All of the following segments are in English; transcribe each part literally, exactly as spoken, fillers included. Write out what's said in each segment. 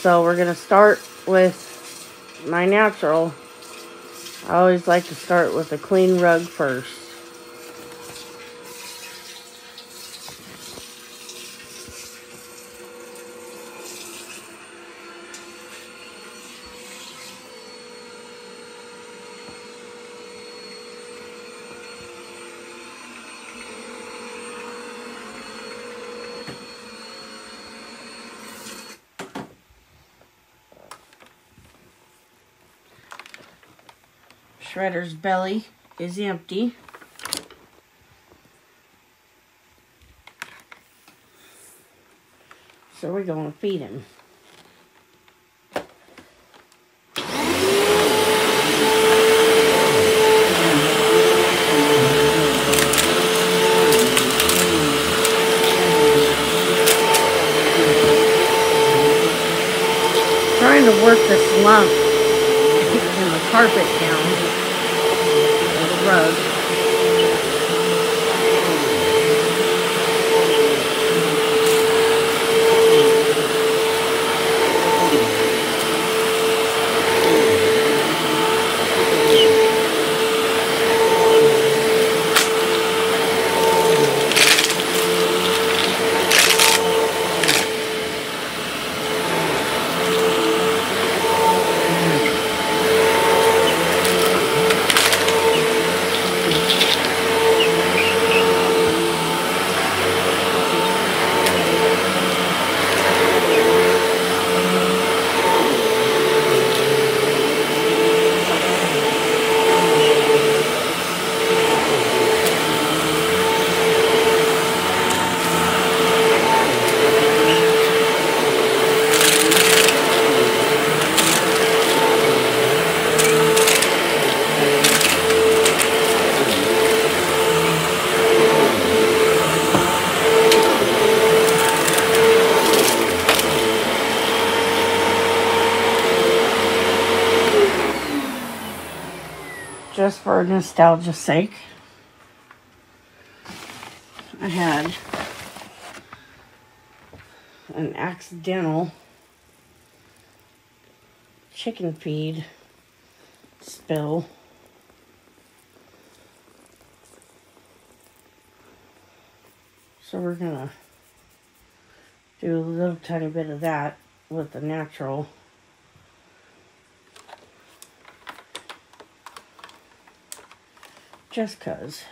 So we're going to start with my natural. I always like to start with a clean rug first. Shredder's belly is empty. So we're going to feed him. Trying to work this lump in the carpet down. Rug. Just for nostalgia's sake, I had an accidental chicken feed spill. So we're gonna do a little tiny bit of that with the natural. Just 'cause.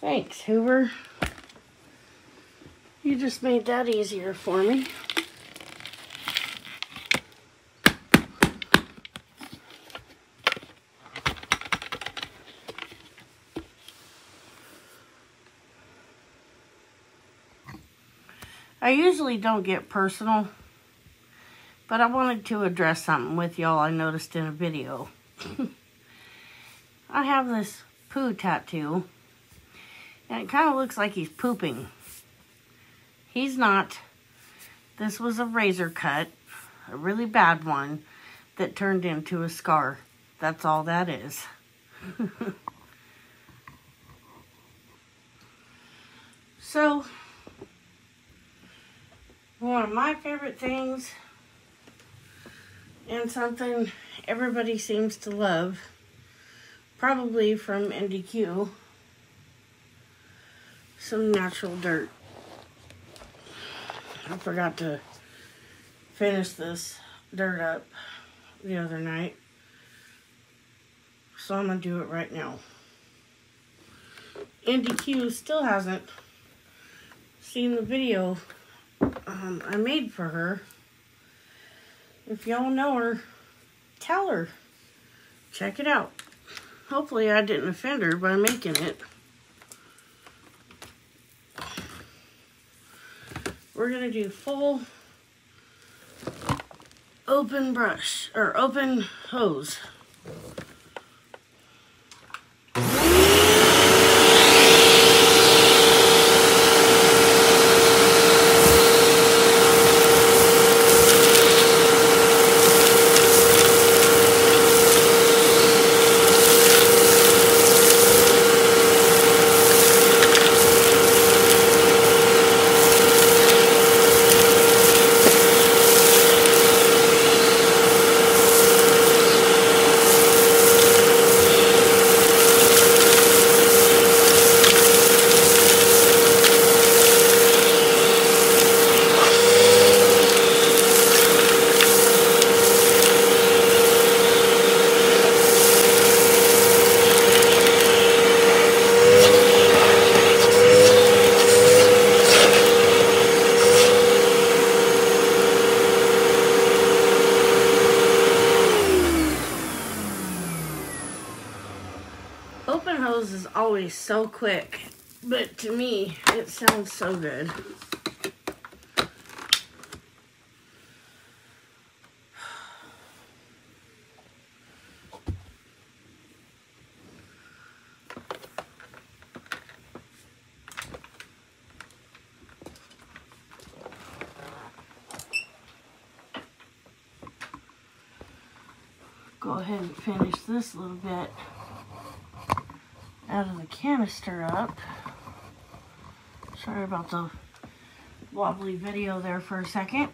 Thanks, Hoover. You just made that easier for me. I usually don't get personal, but I wanted to address something with y'all I noticed in a video. I have this poo tattoo, and it kind of looks like he's pooping. He's not. This was a razor cut, a really bad one, that turned into a scar. That's all that is. So, one of my favorite things, and something everybody seems to love, probably from N D Q, some natural dirt. I forgot to finish this dirt up the other night, so I'm going to do it right now. N D Q still hasn't seen the video um, I made for her. If y'all know her, tell her. Check it out. Hopefully I didn't offend her by making it. We're going to do full open brush, or open hose. Open hose is always so quick, but to me, it sounds so good. Go ahead and finish this little bit out of the canister up. Sorry about the wobbly video there for a second.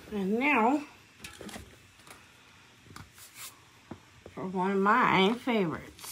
And now for one of my favorites.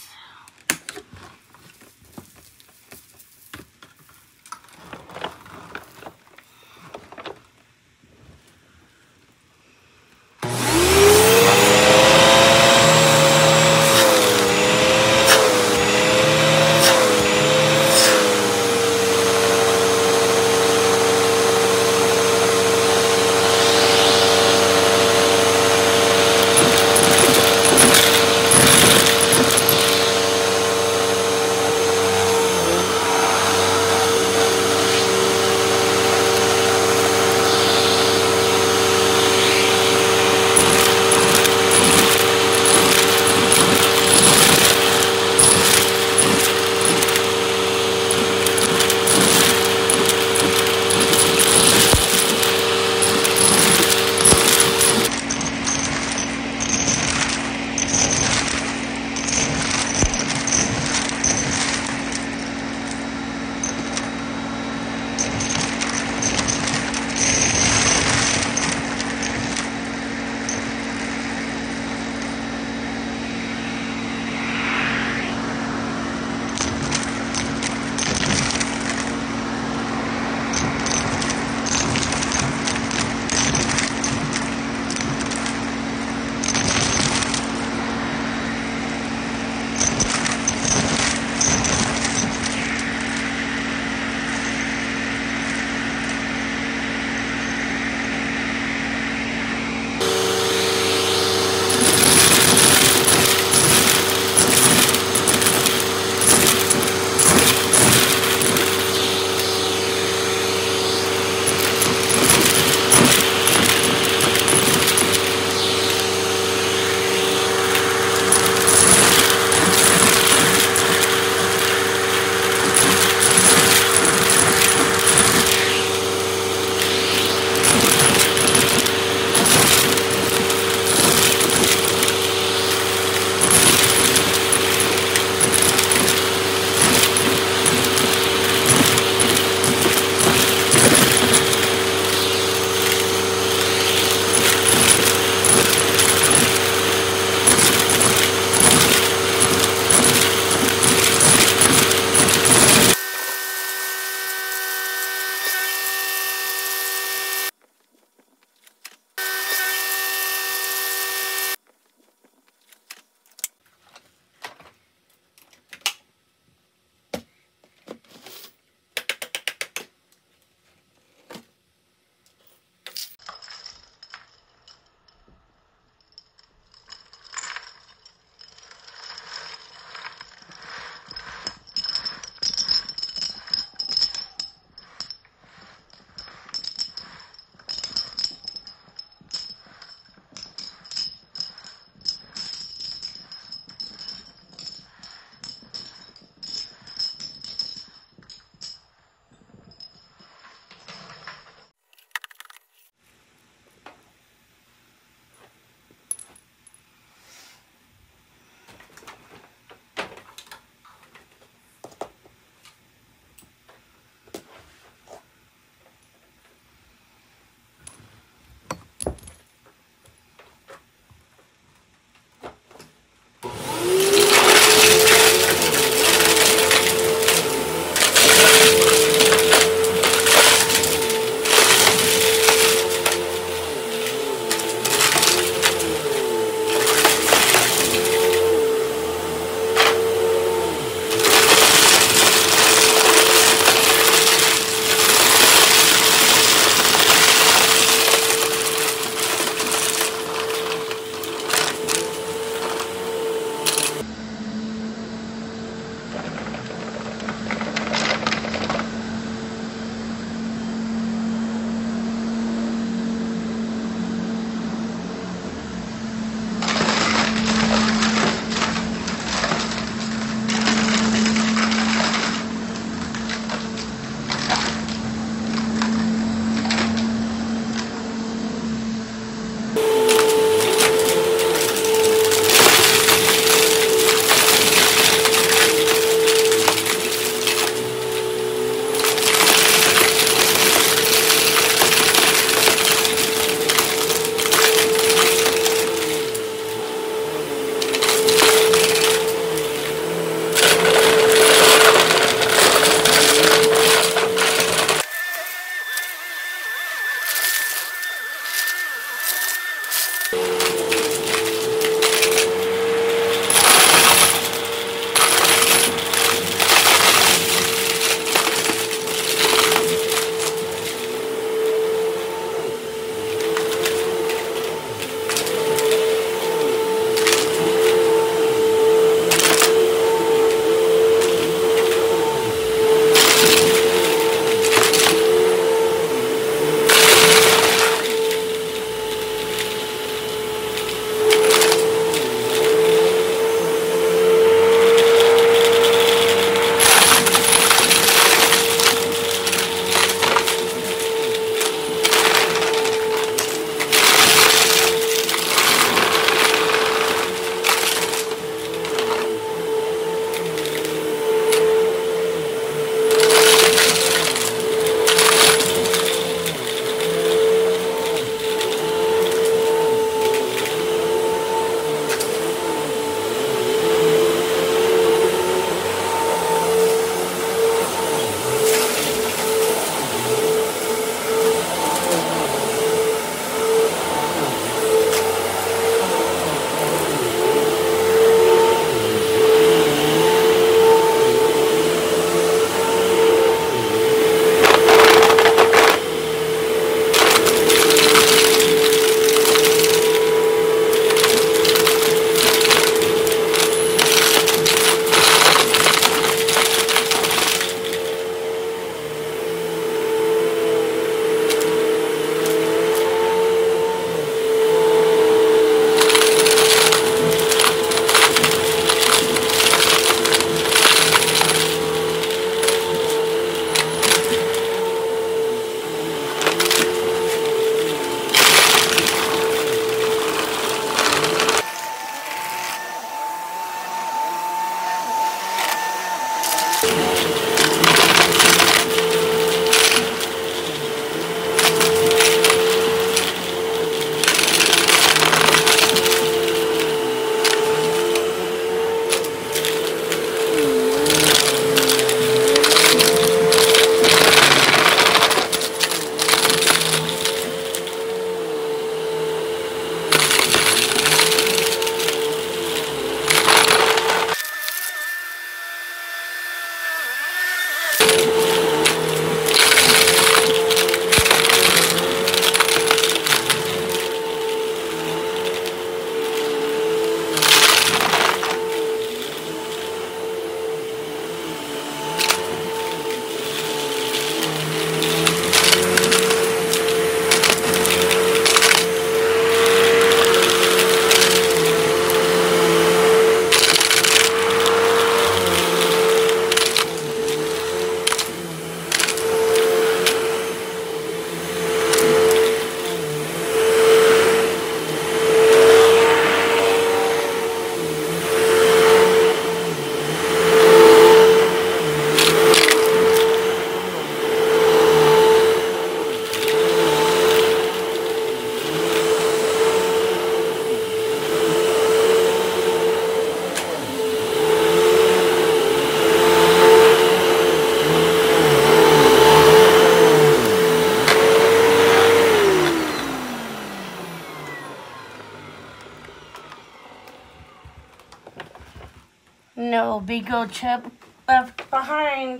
no Bigo chip left behind.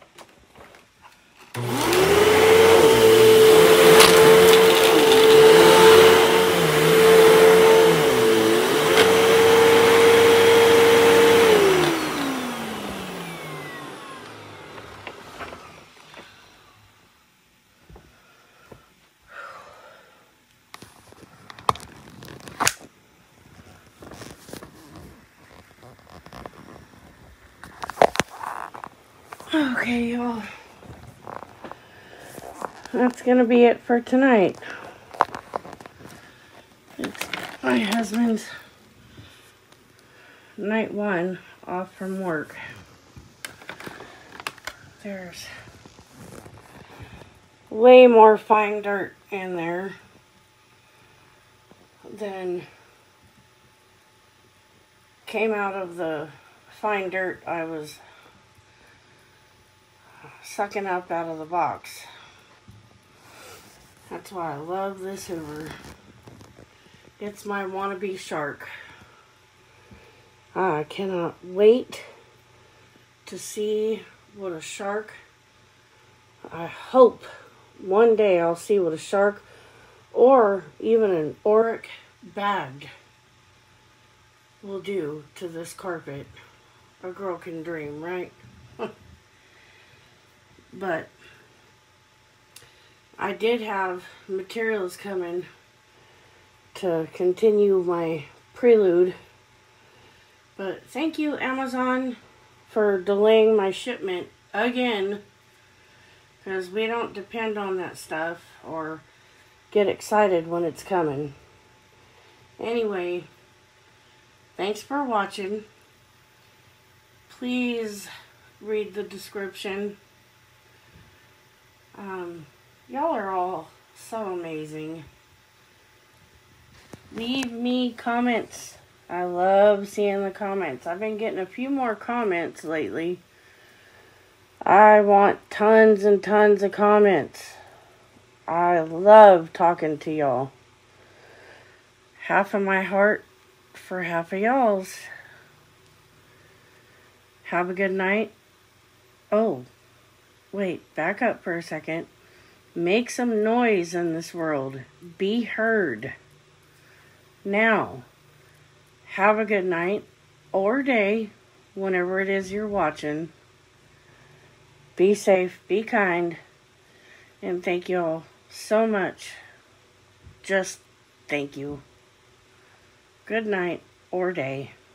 Okay, y'all. That's gonna be it for tonight. It's my husband's night one off from work. There's way more fine dirt in there than came out of the fine dirt I was sucking up out of the box. That's why I love this Hoover. It's my wannabe shark. I cannot wait to see what a shark, I hope one day I'll see what a shark or even an auric bag will do to this carpet. A girl can dream, right? But I did have materials coming to continue my prelude. But thank you, Amazon, for delaying my shipment again. Because we don't depend on that stuff or get excited when it's coming. Anyway, thanks for watching. Please read the description. Um, y'all are all so amazing. Leave me comments. I love seeing the comments. I've been getting a few more comments lately. I want tons and tons of comments. I love talking to y'all. Half of my heart for half of y'all's. Have a good night. Oh. Wait, back up for a second. Make some noise in this world. Be heard. Now, have a good night or day, whenever it is you're watching. Be safe, be kind, and thank you all so much. Just thank you. Good night or day.